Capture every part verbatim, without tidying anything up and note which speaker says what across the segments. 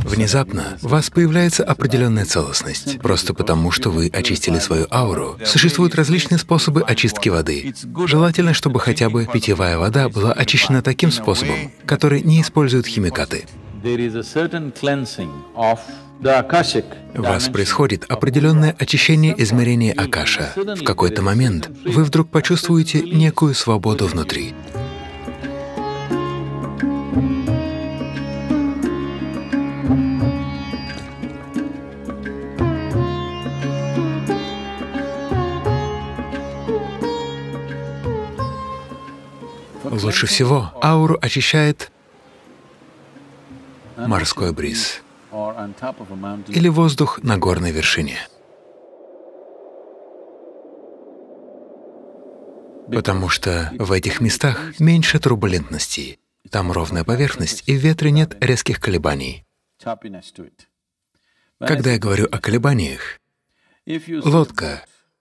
Speaker 1: Внезапно у вас появляется определенная целостность, просто потому, что вы очистили свою ауру. Существуют различные способы очистки воды. Желательно, чтобы хотя бы питьевая вода была очищена таким способом, который не использует химикаты. У вас происходит определенное очищение измерения Акаша. В какой-то момент вы вдруг почувствуете некую свободу внутри. Лучше всего ауру очищает морской бриз или воздух на горной вершине. Потому что в этих местах меньше турбулентности, там ровная поверхность, и в ветре нет резких колебаний. Когда я говорю о колебаниях, лодка,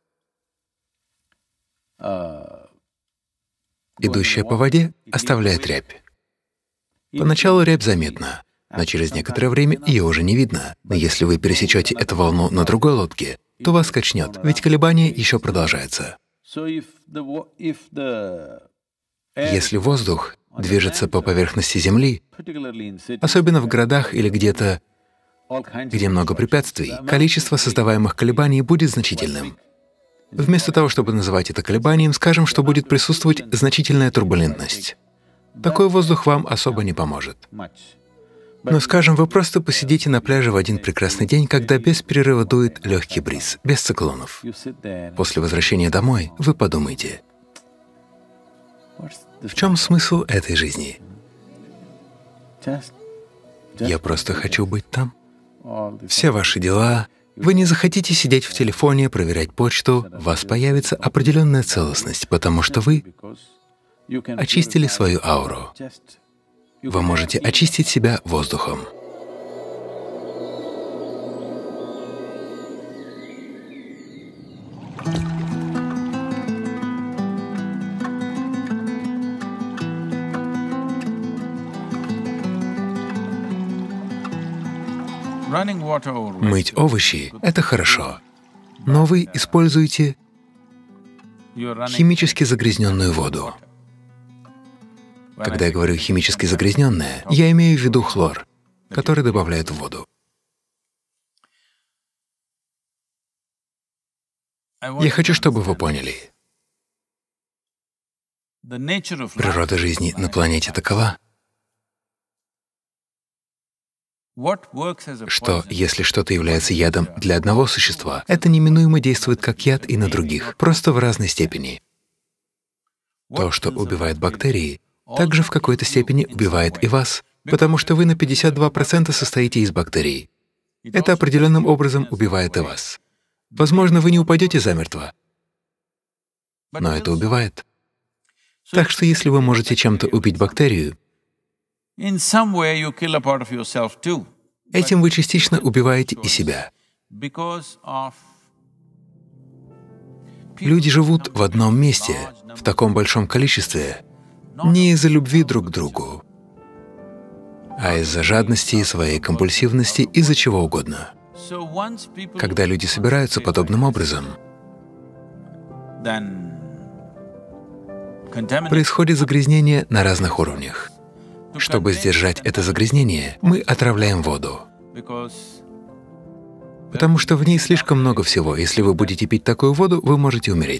Speaker 1: идущая по воде, оставляет рябь. Поначалу рябь заметна, но через некоторое время ее уже не видно. Но если вы пересечете эту волну на другой лодке, то вас качнет, ведь колебание еще продолжается. Если воздух движется по поверхности Земли, особенно в городах или где-то, где много препятствий, количество создаваемых колебаний будет значительным. Вместо того, чтобы называть это колебанием, скажем, что будет присутствовать значительная турбулентность. Такой воздух вам особо не поможет. Но, скажем, вы просто посидите на пляже в один прекрасный день, когда без перерыва дует легкий бриз, без циклонов. После возвращения домой вы подумаете, в чем смысл этой жизни? Я просто хочу быть там. Все ваши дела. Вы не захотите сидеть в телефоне, проверять почту, у вас появится определенная целостность, потому что вы очистили свою ауру. Вы можете очистить себя воздухом. Мыть овощи — это хорошо, но вы используете химически загрязненную воду. Когда я говорю химически загрязненная, я имею в виду хлор, который добавляют в воду. Я хочу, чтобы вы поняли. Природа жизни на планете такова, что если что-то является ядом для одного существа, это неминуемо действует как яд и на других, просто в разной степени. То, что убивает бактерии, также в какой-то степени убивает и вас, потому что вы на пятьдесят два процента состоите из бактерий. Это определенным образом убивает и вас. Возможно, вы не упадете замертво, но это убивает. Так что если вы можете чем-то убить бактерию, этим вы частично убиваете и себя. Люди живут в одном месте, в таком большом количестве, не из-за любви друг к другу, а из-за жадности, своей компульсивности, из-за чего угодно. Когда люди собираются подобным образом, происходит загрязнение на разных уровнях. Чтобы сдержать это загрязнение, мы отравляем воду, потому что в ней слишком много всего. Если вы будете пить такую воду, вы можете умереть.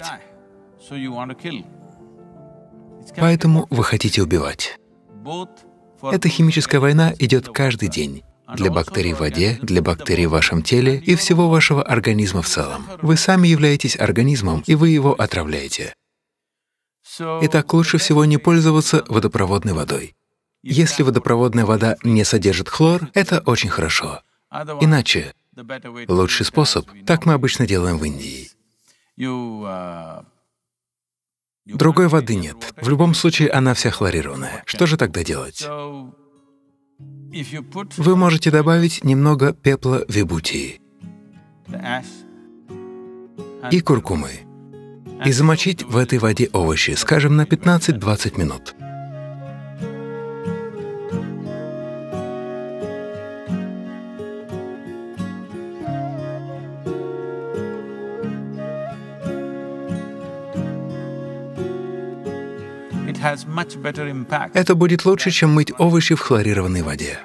Speaker 1: Поэтому вы хотите убивать. Эта химическая война идет каждый день. Для бактерий в воде, для бактерий в вашем теле и всего вашего организма в целом. Вы сами являетесь организмом, и вы его отравляете. Итак, лучше всего не пользоваться водопроводной водой. Если водопроводная вода не содержит хлор, это очень хорошо. Иначе лучший способ, так мы обычно делаем в Индии. Другой воды нет. В любом случае она вся хлорированная. Что же тогда делать? Вы можете добавить немного пепла вибутии и куркумы и замочить в этой воде овощи, скажем, на пятнадцать-двадцать минут. Это будет лучше, чем мыть овощи в хлорированной воде.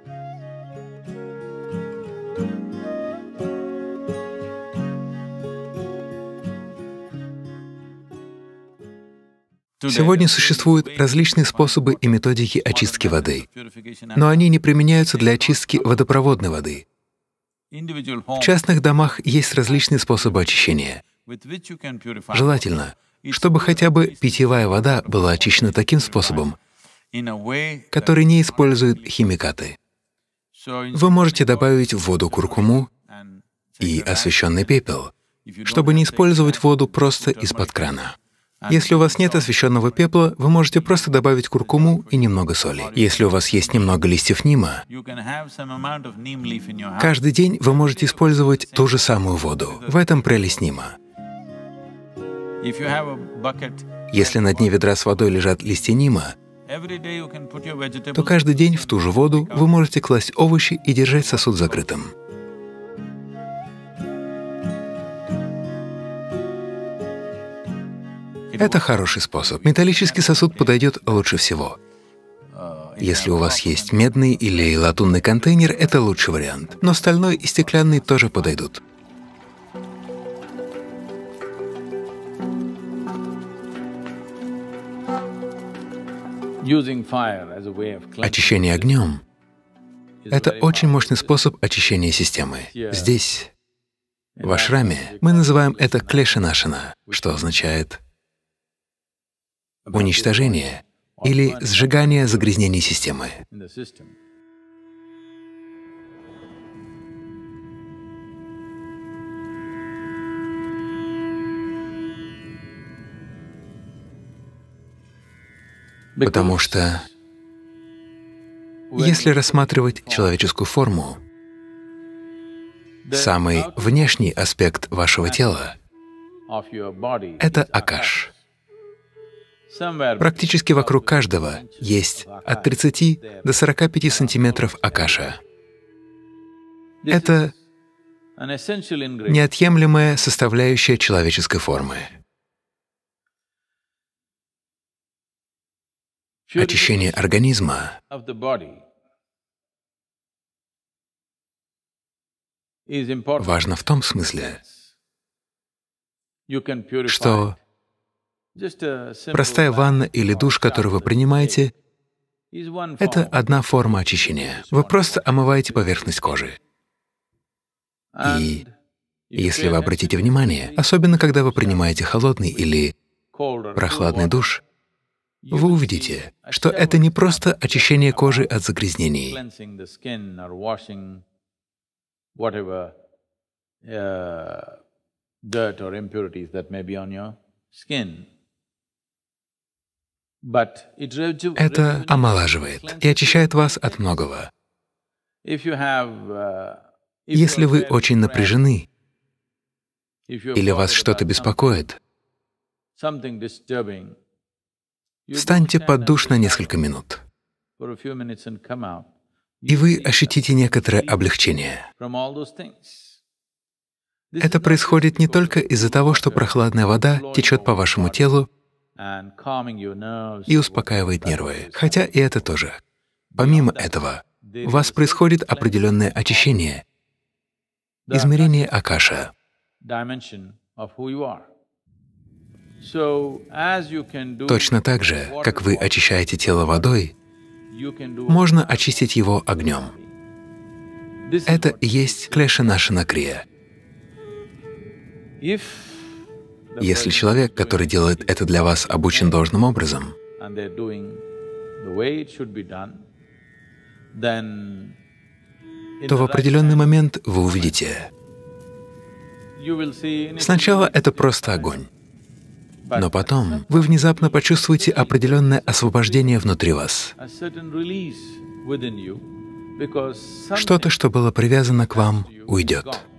Speaker 1: Сегодня существуют различные способы и методики очистки воды, но они не применяются для очистки водопроводной воды. В частных домах есть различные способы очищения. Желательно, чтобы хотя бы питьевая вода была очищена таким способом, который не использует химикаты. Вы можете добавить в воду куркуму и освещенный пепел, чтобы не использовать воду просто из-под крана. Если у вас нет освещенного пепла, вы можете просто добавить куркуму и немного соли. Если у вас есть немного листьев нима, каждый день вы можете использовать ту же самую воду. В этом прелесть нима. Если на дне ведра с водой лежат листья нима, то каждый день в ту же воду вы можете класть овощи и держать сосуд закрытым. Это хороший способ. Металлический сосуд подойдет лучше всего. Если у вас есть медный или латунный контейнер, это лучший вариант. Но стальной и стеклянный тоже подойдут. Очищение огнем — это очень мощный способ очищения системы. Здесь, в ашраме, мы называем это клешенашана, что означает уничтожение или сжигание загрязнений системы. Потому что если рассматривать человеческую форму, самый внешний аспект вашего тела — это акаш. Практически вокруг каждого есть от тридцати до сорока пяти сантиметров акаша. Это неотъемлемая составляющая человеческой формы. Очищение организма важно в том смысле, что простая ванна или душ, который вы принимаете, — это одна форма очищения. Вы просто омываете поверхность кожи. И если вы обратите внимание, особенно когда вы принимаете холодный или прохладный душ, вы увидите, что это не просто очищение кожи от загрязнений. Это омолаживает и очищает вас от многого. Если вы очень напряжены или вас что-то беспокоит, встаньте под душ на несколько минут, и вы ощутите некоторое облегчение. Это происходит не только из-за того, что прохладная вода течет по вашему телу и успокаивает нервы, хотя и это тоже. Помимо этого, у вас происходит определенное очищение, измерение акаша. Точно так же, как вы очищаете тело водой, можно очистить его огнем. Это и есть клешенашана крия. Если человек, который делает это для вас, обучен должным образом, то в определенный момент вы увидите, сначала это просто огонь, но потом вы внезапно почувствуете определенное освобождение внутри вас. Что-то, что было привязано к вам, уйдет.